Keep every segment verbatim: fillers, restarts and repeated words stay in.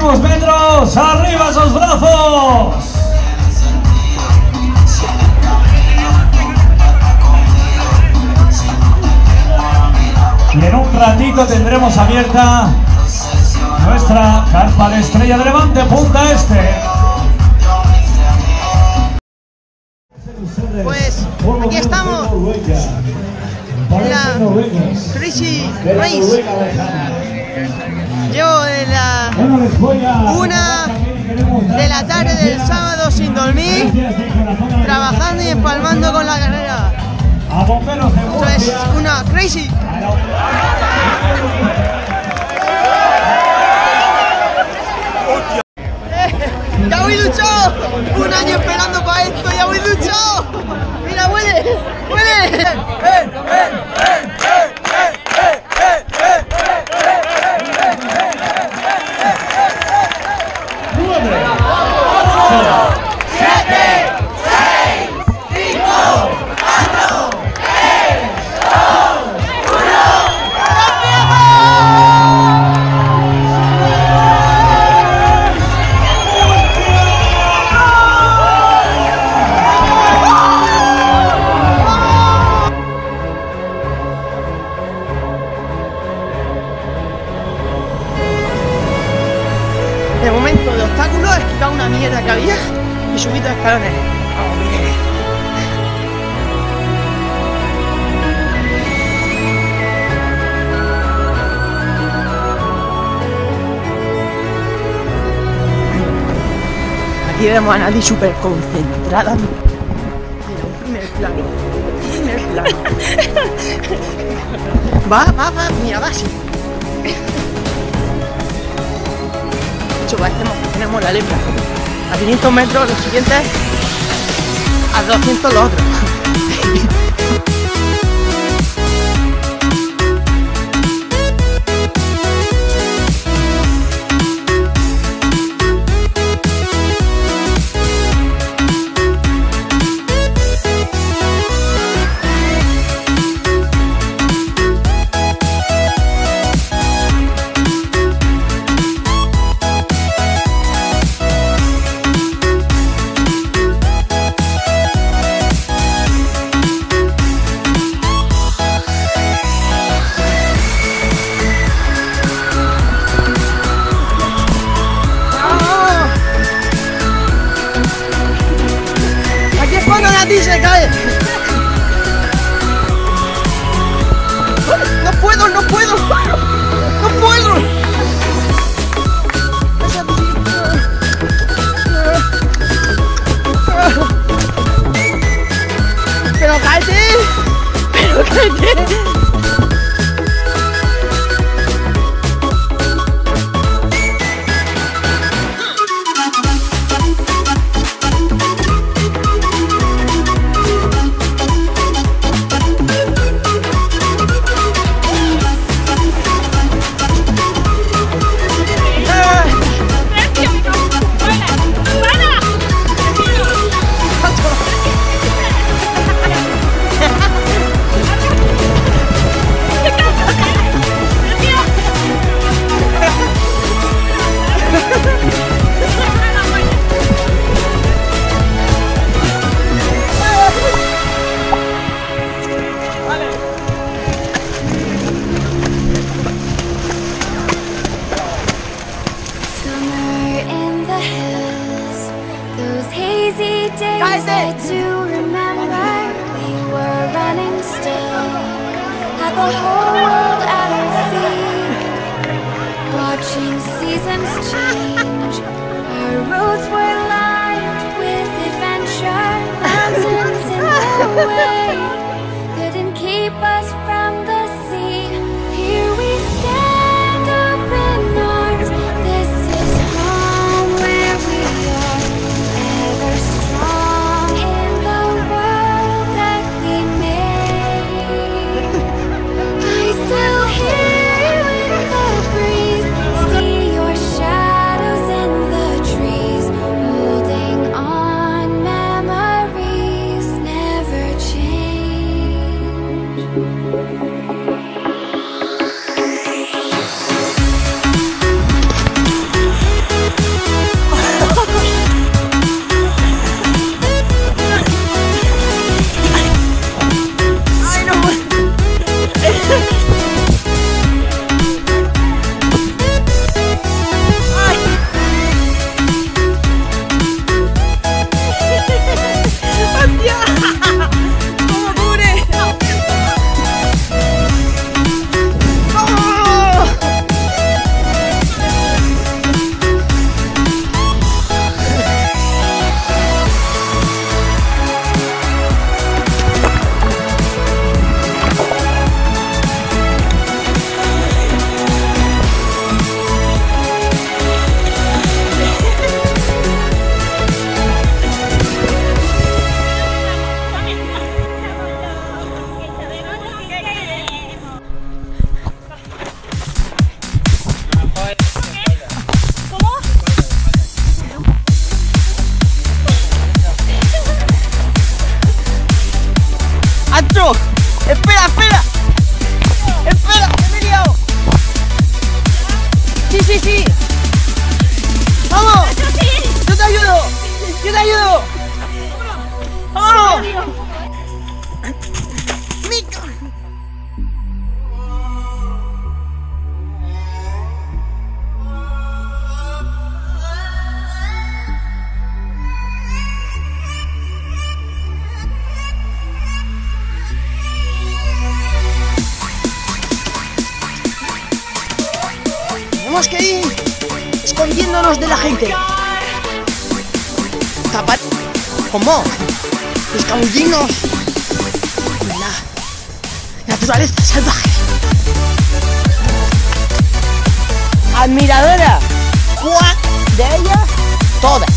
últimos metros, arriba esos brazos. Y en un ratito tendremos abierta nuestra carpa de Estrella de Levante Punta Este. Pues aquí estamos en la Crazy Race. Llevo de la una de la tarde del sábado sin dormir, trabajando y empalmando con la carrera. Esto es una Crazy. ¡Ya voy luchado! Un año esperando para esto, ya voy luchado. ¡Mira, huele! ¡Huele! ¡Eh, eh, eh, eh, eh, eh, De momento de obstáculos, he quitado una mierda que había y subí dos escalones. ¡Vamos, bien! Aquí vemos a Nadie súper concentrada. Mira, un primer plano. Un primer plano. Va, va, va, mira, va así. Parecemos que tenemos la lepra. A quinientos metros los siguientes, a doscientos los otros. Nadie se cae. No puedo, no puedo. No puedo. Pero cállate. Pero cállate. Days I do remember we were running still, had the whole world at our feet, watching seasons change. Our roads were lined with adventure, mountains in the way couldn't keep us from the sea. Here we stand open arms. This is home where we are, ever strong in the world that we made. I still hear you in the breeze, see your shadows in the trees, holding on memories never change. ¡Hacho! ¡Espera, espera! ¡Espera! ¡Me he liado! ¡Sí, sí, sí! ¡Vamos! ¡Yo te ayudo! ¡Yo te ayudo! ¡Vámonos! ¡Mica! Tenemos que ir escondiéndonos de la gente. Tapar. ¿Cómo? Escabullirnos. La naturaleza salvaje. Admiradora. ¿Cuál de ellas? Todas.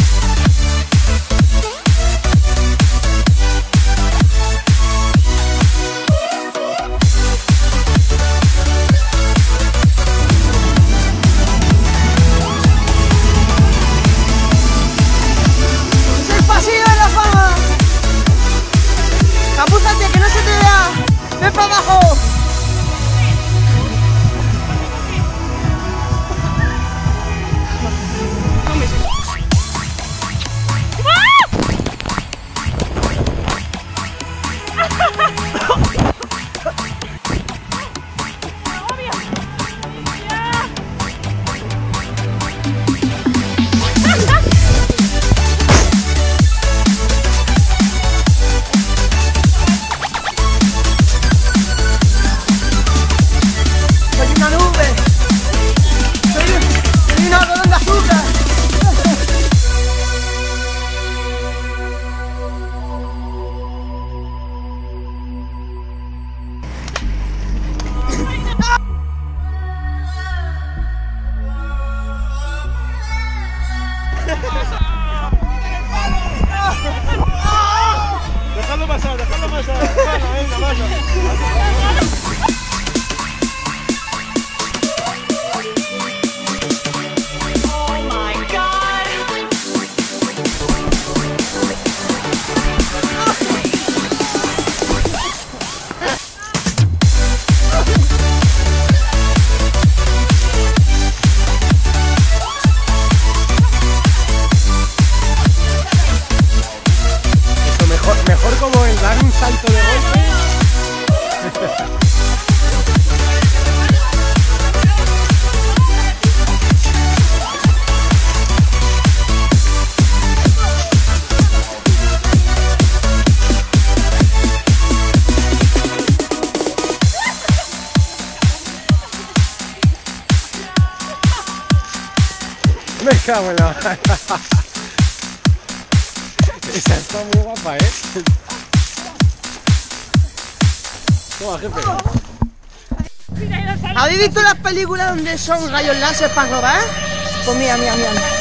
¡Capúzate, que no se te vea! ¡Ven para abajo! Dejadlo pasar, dejadlo pasar. Venga, venga, vaya. Mejor como el dar un salto de golpe. Me cago en la... Esa está muy guapa, ¿eh? Toma, jefe. ¿Habéis visto las películas donde son rayos láser para robar? Pues mira, mira, mira.